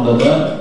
anda da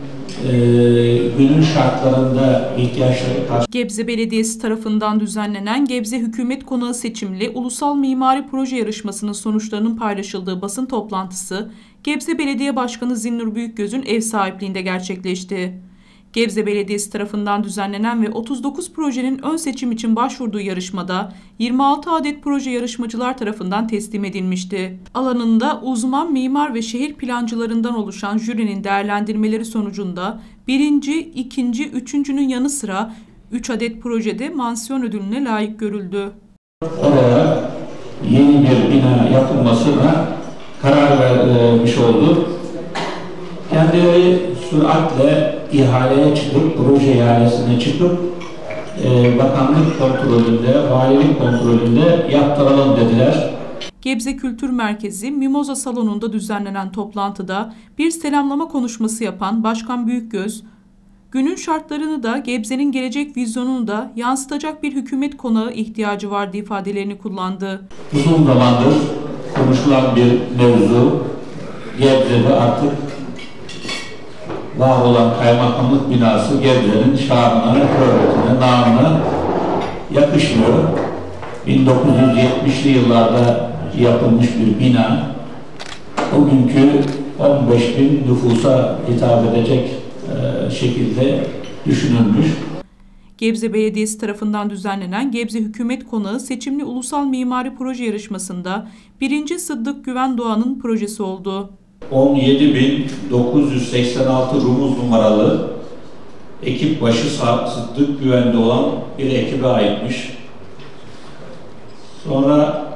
günün şartlarında ihtiyaçları karşı. Gebze Belediyesi tarafından düzenlenen Gebze Hükümet Konağı seçimli Ulusal Mimari Proje Yarışması'nın sonuçlarının paylaşıldığı basın toplantısı Gebze Belediye Başkanı Zinnur Büyükgöz'ün ev sahipliğinde gerçekleşti. Gebze Belediyesi tarafından düzenlenen ve 39 projenin ön seçim için başvurduğu yarışmada 26 adet proje yarışmacılar tarafından teslim edilmişti. Alanında uzman mimar ve şehir plancılarından oluşan jürinin değerlendirmeleri sonucunda birinci, ikinci, üçüncünün yanı sıra 3 adet projede mansiyon ödülüne layık görüldü. Oraya yeni bir bina yapılmasına karar vermiş oldu. Kendileri süratle ihaleye çıkıp, proje ihalesine çıkıp bakanlık kontrolünde, valilik kontrolünde yaptıralım dediler. Gebze Kültür Merkezi Mimoza Salonu'nda düzenlenen toplantıda bir selamlama konuşması yapan Başkan Büyükgöz, günün şartlarını da Gebze'nin gelecek vizyonunu da yansıtacak bir hükümet konağı ihtiyacı vardı ifadelerini kullandı. Uzun zamandır konuşulan bir mevzu, Gebze'de artık var olan kaymakamlık binası Gebze'nin şanına, hürmetine, namına yakışmıyor. 1970'li yıllarda yapılmış bir bina, bugünkü 15.000 nüfusa hitap edecek şekilde düşünülmüş. Gebze Belediyesi tarafından düzenlenen Gebze Hükümet Konağı seçimli Ulusal Mimari Proje Yarışması'nda 1. Sıddık Güven Doğan'ın projesi oldu. 17.986 Rumuz numaralı ekip başı Sıddık Güven'de olan bir ekibe aitmiş. Sonra